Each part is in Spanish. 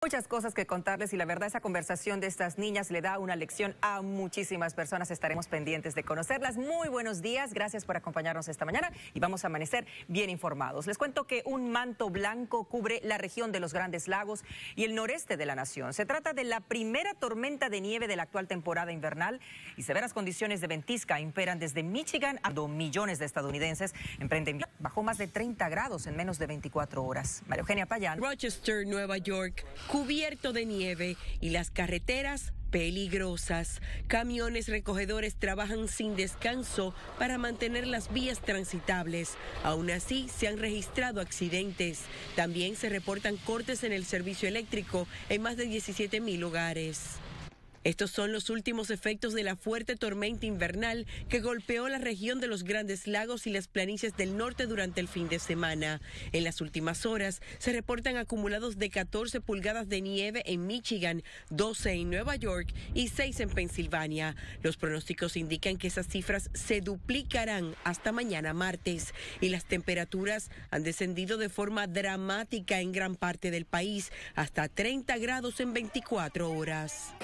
Muchas cosas que contarles y la verdad esa conversación de estas niñas le da una lección a muchísimas personas. Estaremos pendientes de conocerlas. Muy buenos días, gracias por acompañarnos esta mañana y vamos a amanecer bien informados. Les cuento que un manto blanco cubre la región de los Grandes Lagos y el noreste de la nación. Se trata de la primera tormenta de nieve de la actual temporada invernal y severas condiciones de ventisca imperan desde Michigan a millones de estadounidenses emprenden bajo más de 30 grados en menos de 24 horas. María Eugenia Payán. Rochester, Nueva York, cubierto de nieve y las carreteras peligrosas. Camiones recogedores trabajan sin descanso para mantener las vías transitables. Aún así, se han registrado accidentes. También se reportan cortes en el servicio eléctrico en más de 17,000 hogares. Estos son los últimos efectos de la fuerte tormenta invernal que golpeó la región de los Grandes Lagos y las planicies del norte durante el fin de semana. En las últimas horas se reportan acumulados de 14 pulgadas de nieve en Michigan, 12 en Nueva York y 6 en Pensilvania. Los pronósticos indican que esas cifras se duplicarán hasta mañana martes y las temperaturas han descendido de forma dramática en gran parte del país, hasta 30 grados en 24 horas.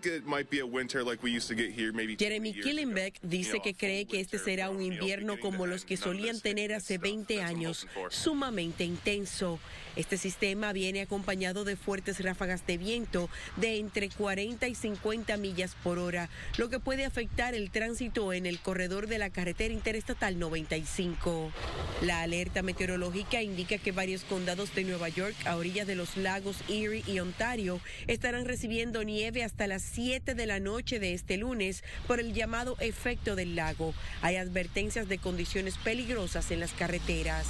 Jeremy Killenbeck dice que cree que este será un invierno como los que solían tener hace 20 años, sumamente intenso. Este sistema viene acompañado de fuertes ráfagas de viento de entre 40 y 50 millas por hora, lo que puede afectar el tránsito en el corredor de la carretera interestatal 95. La alerta meteorológica indica que varios condados de Nueva York, a orillas de los lagos Erie y Ontario, estarán recibiendo nieve hasta las 7 de la noche de este lunes por el llamado efecto del lago. Hay advertencias de condiciones peligrosas en las carreteras.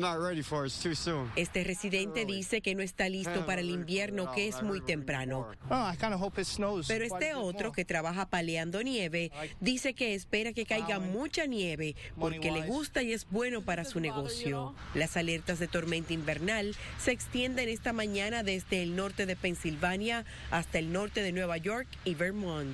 Este residente dice que no está listo para el invierno, que es muy temprano. Pero este otro, que trabaja paleando nieve, dice que espera que caiga mucha nieve porque le gusta y es bueno para su negocio. Las alertas de tormenta invernal se extienden esta mañana desde el norte de Pensilvania hasta el norte de Nueva York y Vermont.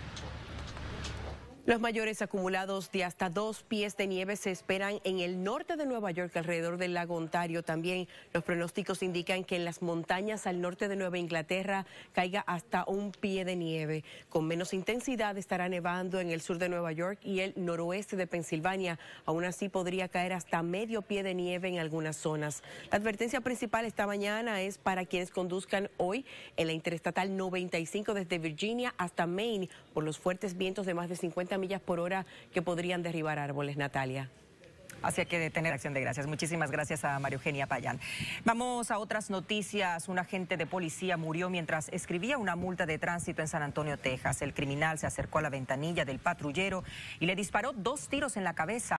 Los mayores acumulados de hasta 2 pies de nieve se esperan en el norte de Nueva York, alrededor del lago Ontario. También los pronósticos indican que en las montañas al norte de Nueva Inglaterra caiga hasta 1 pie de nieve. Con menos intensidad estará nevando en el sur de Nueva York y el noroeste de Pensilvania. Aún así podría caer hasta medio pie de nieve en algunas zonas. La advertencia principal esta mañana es para quienes conduzcan hoy en la interestatal 95 desde Virginia hasta Maine por los fuertes vientos de más de 50 millas por hora que podrían derribar árboles. Natalia. Así que detener acción de gracias. Muchísimas gracias a María Eugenia Payán. Vamos a otras noticias. Un agente de policía murió mientras escribía una multa de tránsito en San Antonio, Texas. El criminal se acercó a la ventanilla del patrullero y le disparó 2 tiros en la cabeza.